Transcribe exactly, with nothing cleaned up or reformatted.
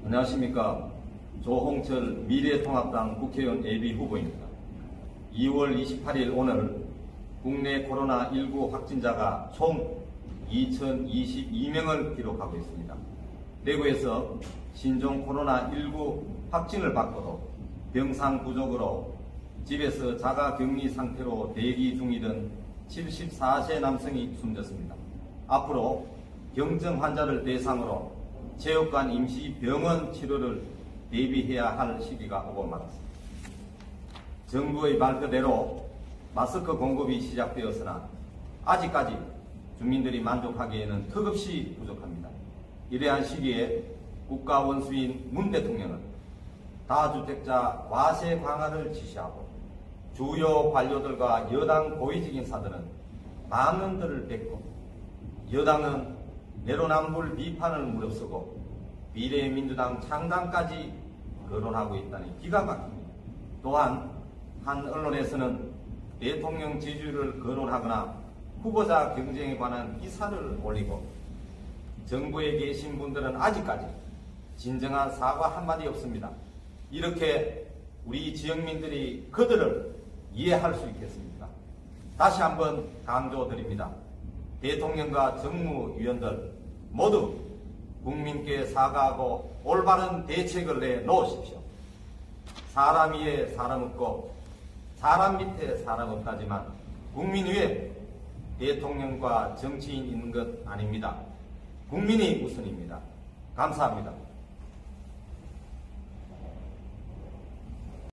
안녕하십니까. 조홍철 미래통합당 국회의원 예비 후보입니다. 이월 이십팔일 오늘 국내 코로나 일구 확진자가 총 이천이십이 명을 기록하고 있습니다. 대구에서 신종 코로나 일구 확진을 받고도 병상 부족으로 집에서 자가격리 상태로 대기 중이던 칠십사 세 남성이 숨졌습니다. 앞으로 경증 환자를 대상으로 체육관 임시 병원 치료를 대비해야 할 시기가 오고 말았습니다. 정부의 말 그대로 마스크 공급이 시작되었으나 아직까지 주민들이 만족하기에는 턱없이 부족합니다. 이러한 시기에 국가 원수인 문 대통령은 다주택자 과세 강화를 지시하고 주요 관료들과 여당 고위직 인사들은 망언들을 뱉고 여당은 내로남불 비판을 무릅쓰고 미래민주당 창당까지 거론하고 있다니 기가 막힙니다. 또한 한 언론에서는 대통령 지지율을 거론하거나 후보자 경쟁에 관한 기사를 올리고 정부에 계신 분들은 아직까지 진정한 사과 한마디 없습니다. 이렇게 우리 지역민들이 그들을 이해할 수 있겠습니까? 다시 한번 강조드립니다. 대통령과 정무위원들 모두 국민께 사과하고 올바른 대책을 내놓으십시오. 사람 위에 사람 없고 사람 밑에 사람 없다지만 국민 위에 대통령과 정치인 있는 것 아닙니다. 국민이 우선입니다. 감사합니다.